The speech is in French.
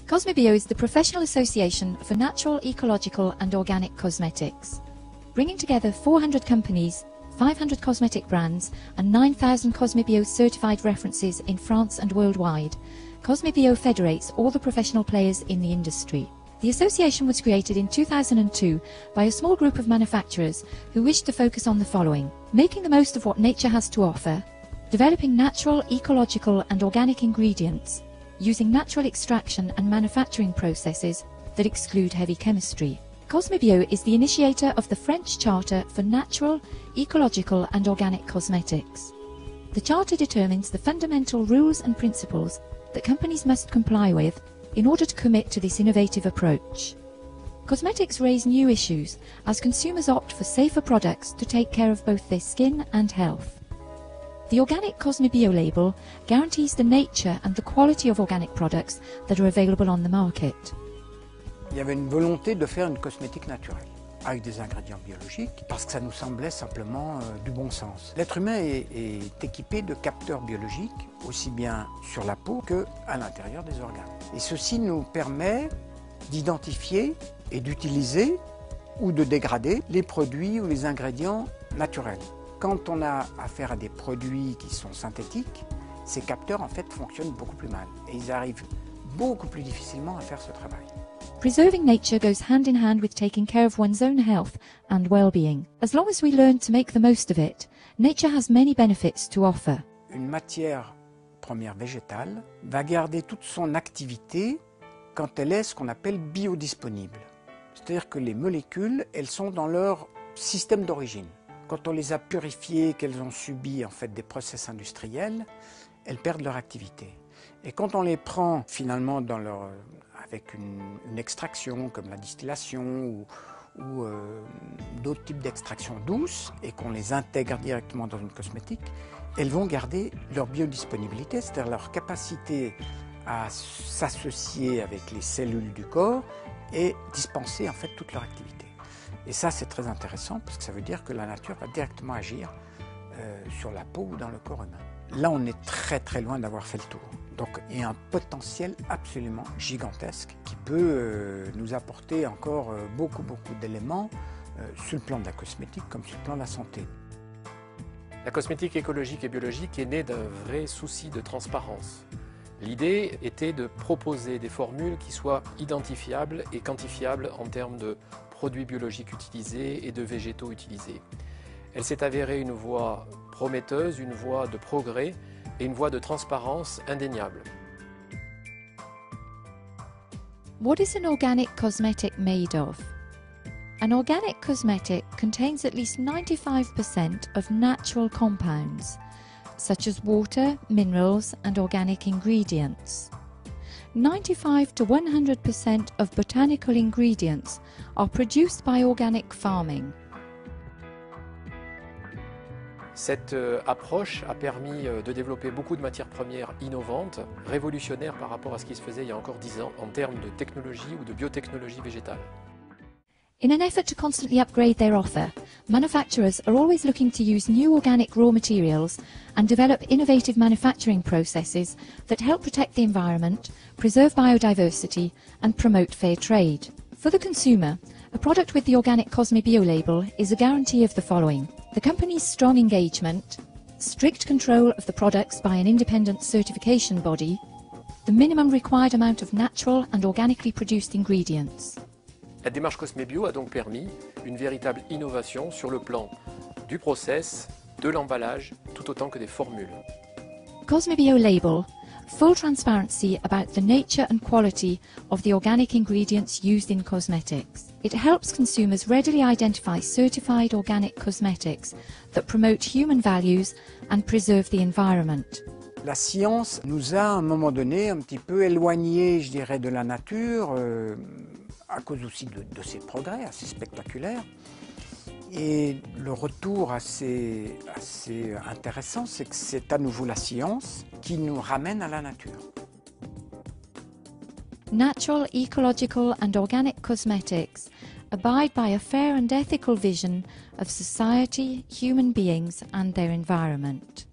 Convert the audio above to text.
Cosmebio is the professional association for natural, ecological and organic cosmetics, bringing together 400 companies, 500 cosmetic brands and 9,000 Cosmebio certified references in France and worldwide. Cosmebio federates all the professional players in the industry. The association was created in 2002 by a small group of manufacturers who wished to focus on the following: making the most of what nature has to offer, developing natural, ecological and organic ingredients, using natural extraction and manufacturing processes that exclude heavy chemistry. Cosmebio is the initiator of the French Charter for Natural, Ecological and Organic Cosmetics. The Charter determines the fundamental rules and principles that companies must comply with in order to commit to this innovative approach. Cosmetics raise new issues as consumers opt for safer products to take care of both their skin and health. The organic Cosmebio label guarantees the nature and the quality of organic products that are available on the market. Il y avait une volonté de faire une cosmétique naturelle avec des ingrédients biologiques parce que ça nous semblait simplement du bon sens. L'être humain est équipé de capteurs biologiques aussi bien sur la peau qu'à l'intérieur des organes. Et ceci nous permet d'identifier et d'utiliser ou de dégrader les produits ou les ingrédients naturels. Quand on a affaire à des produits qui sont synthétiques, ces capteurs en fait fonctionnent beaucoup plus mal et ils arrivent beaucoup plus difficilement à faire ce travail. Preserving nature goes hand in hand with taking care of one's own health and well-being. As long as we learn to make the most of it, nature has many benefits to offer. Une matière première végétale va garder toute son activité quand elle est ce qu'on appelle biodisponible. C'est-à-dire que les molécules, elles sont dans leur système d'origine. Quand on les a purifiées, qu'elles ont subi en fait des process industriels, elles perdent leur activité. Et quand on les prend finalement avec une extraction comme la distillation ou d'autres types d'extraction douces et qu'on les intègre directement dans une cosmétique, elles vont garder leur biodisponibilité, c'est-à-dire leur capacité à s'associer avec les cellules du corps et dispenser en fait toute leur activité. Et ça c'est très intéressant parce que ça veut dire que la nature va directement agir sur la peau ou dans le corps humain. Là on est très loin d'avoir fait le tour. Donc il y a un potentiel absolument gigantesque qui peut nous apporter encore beaucoup d'éléments sur le plan de la cosmétique comme sur le plan de la santé. La cosmétique écologique et biologique est née d'un vrai souci de transparence. L'idée était de proposer des formules qui soient identifiables et quantifiables en termes de produits biologiques utilisés et de végétaux utilisés. Elle s'est avérée une voie prometteuse, une voie de progrès et une voie de transparence indéniable. What is an organic cosmetic made of? An organic cosmetic contains at least 95% of natural compounds, such as water, minerals and organic ingredients. 95 to 100% of botanical ingredients are produced by organic farming. Cette approche a permis de développer beaucoup de matières premières innovantes, révolutionnaires par rapport à ce qui se faisait il y a encore 10 ans en termes de technologie ou de biotechnologie végétale. In an effort to constantly upgrade their offer, manufacturers are always looking to use new organic raw materials and develop innovative manufacturing processes that help protect the environment, preserve biodiversity and promote fair trade. For the consumer, a product with the organic Cosmebio label is a guarantee of the following: the company's strong engagement, strict control of the products by an independent certification body, the minimum required amount of natural and organically produced ingredients. La démarche Cosmebio a donc permis une véritable innovation sur le plan du process, de l'emballage, tout autant que des formules. Cosmebio label, full transparency about the nature and quality of the organic ingredients used in cosmetics. It helps consumers readily identify certified organic cosmetics that promote human values and preserve the environment. La science nous a à un moment donné un petit peu éloignés, je dirais, de la nature, à cause aussi de ses progrès assez spectaculaires. Et le retour assez intéressant, c'est que c'est à nouveau la science qui nous ramène à la nature. Natural, ecological and organic cosmetics abide by a fair and ethical vision of society, human beings and their environment.